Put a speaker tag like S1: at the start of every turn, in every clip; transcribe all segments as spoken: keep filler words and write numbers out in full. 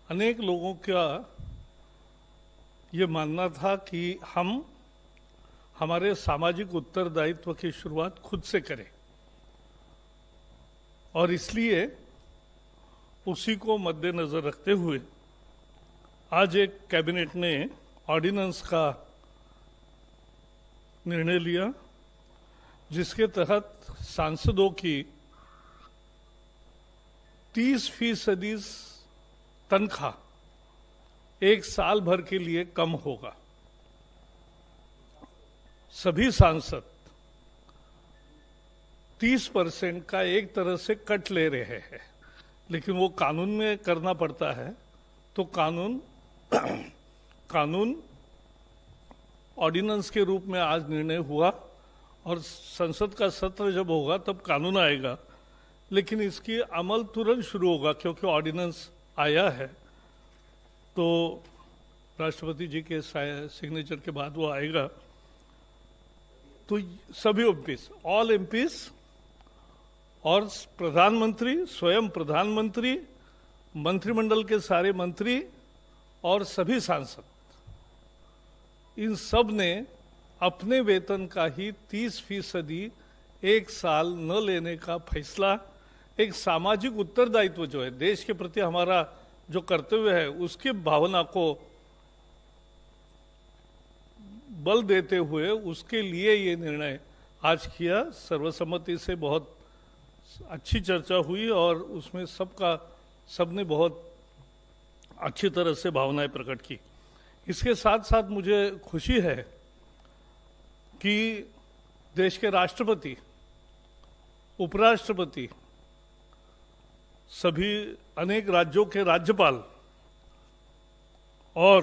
S1: अनेक लोगों का ये मानना था कि हम हमारे सामाजिक उत्तरदायित्व की शुरुआत खुद से करें और इसलिए उसी को मद्देनजर रखते हुए आज एक कैबिनेट ने ऑर्डिनेंस का निर्णय लिया, जिसके तहत सांसदों की तीस फीसदी तनख्वाह एक साल भर के लिए कम होगा। सभी सांसद तीस परसेंट का एक तरह से कट ले रहे हैं, लेकिन वो कानून में करना पड़ता है। तो कानून कानून ऑर्डिनेंस के रूप में आज निर्णय हुआ और संसद का सत्र जब होगा तब कानून आएगा, लेकिन इसकी अमल तुरंत शुरू होगा क्योंकि ऑर्डिनेंस आया है। तो राष्ट्रपति जी के सिग्नेचर के बाद वो आएगा। तो सभी एमपीस, ऑल एमपीस और प्रधानमंत्री, स्वयं प्रधानमंत्री, मंत्रिमंडल के सारे मंत्री और सभी सांसद, इन सब ने अपने वेतन का ही तीस फीसदी एक साल न लेने का फैसला, एक सामाजिक उत्तरदायित्व जो है देश के प्रति हमारा जो कर्तव्य है उसकी भावना को बल देते हुए उसके लिए ये निर्णय आज किया। सर्वसम्मति से बहुत अच्छी चर्चा हुई और उसमें सबका सबने बहुत अच्छी तरह से भावनाएं प्रकट की। इसके साथ साथ मुझे खुशी है कि देश के राष्ट्रपति, उपराष्ट्रपति, सभी अनेक राज्यों के राज्यपाल और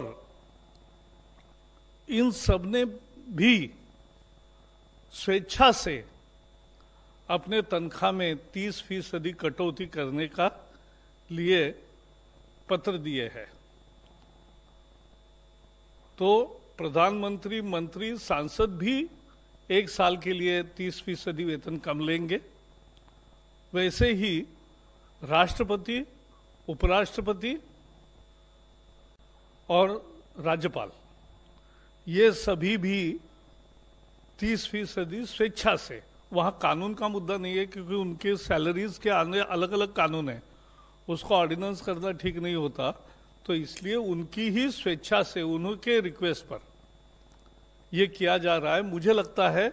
S1: इन सब ने भी स्वेच्छा से अपने तनख्वाह में तीस फीसदी कटौती करने का लिए पत्र दिए हैं। तो प्रधानमंत्री, मंत्री, सांसद भी एक साल के लिए तीस फीसदी वेतन कम लेंगे। वैसे ही राष्ट्रपति, उपराष्ट्रपति और राज्यपाल, ये सभी भी तीस फीसदी स्वेच्छा से, वहां कानून का मुद्दा नहीं है क्योंकि उनके सैलरीज के आने अलग अलग कानून है, उसको ऑर्डिनेंस करना ठीक नहीं होता। तो इसलिए उनकी ही स्वेच्छा से, उनके रिक्वेस्ट पर यह किया जा रहा है। मुझे लगता है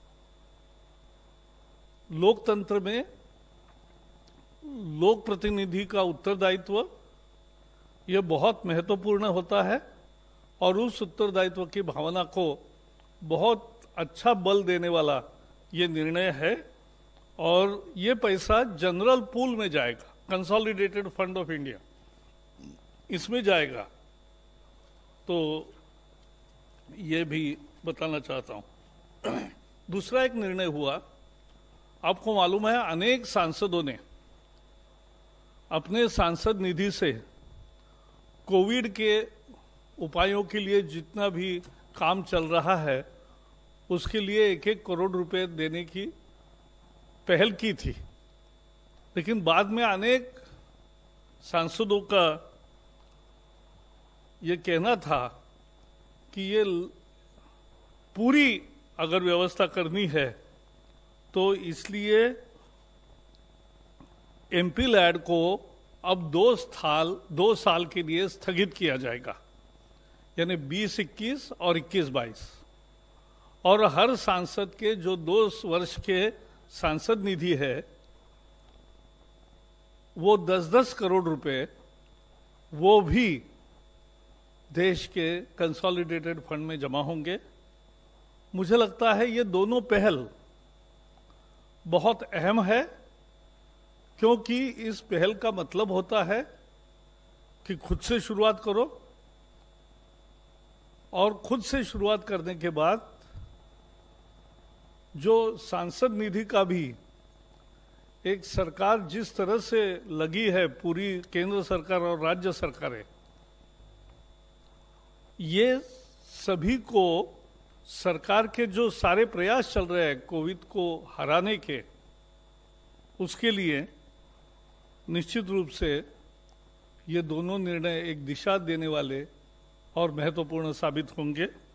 S1: लोकतंत्र में लोक प्रतिनिधि का उत्तरदायित्व यह बहुत महत्वपूर्ण होता है और उस उत्तरदायित्व की भावना को बहुत अच्छा बल देने वाला ये निर्णय है। और ये पैसा जनरल पूल में जाएगा, कंसोलिडेटेड फंड ऑफ इंडिया, इसमें जाएगा। तो ये भी बताना चाहता हूं। दूसरा एक निर्णय हुआ, आपको मालूम है अनेक सांसदों ने अपने सांसद निधि से कोविड के उपायों के लिए जितना भी काम चल रहा है उसके लिए एक एक करोड़ रुपए देने की पहल की थी, लेकिन बाद में अनेक सांसदों का ये कहना था कि ये पूरी अगर व्यवस्था करनी है तो इसलिए एमपी लैड को अब दो साल दो साल के लिए स्थगित किया जाएगा, यानी बीस इक्कीस और इक्कीस बाईस। और हर सांसद के जो दो वर्ष के सांसद निधि है वो दस दस करोड़ रुपए वो भी देश के कंसोलिडेटेड फंड में जमा होंगे। मुझे लगता है ये दोनों पहल बहुत अहम है, क्योंकि इस पहल का मतलब होता है कि खुद से शुरुआत करो और खुद से शुरुआत करने के बाद जो सांसद निधि का भी एक सरकार जिस तरह से लगी है, पूरी केंद्र सरकार और राज्य सरकारें, ये सभी को सरकार के जो सारे प्रयास चल रहे हैं कोविड को हराने के, उसके लिए निश्चित रूप से ये दोनों निर्णय एक दिशा देने वाले और महत्वपूर्ण साबित होंगे।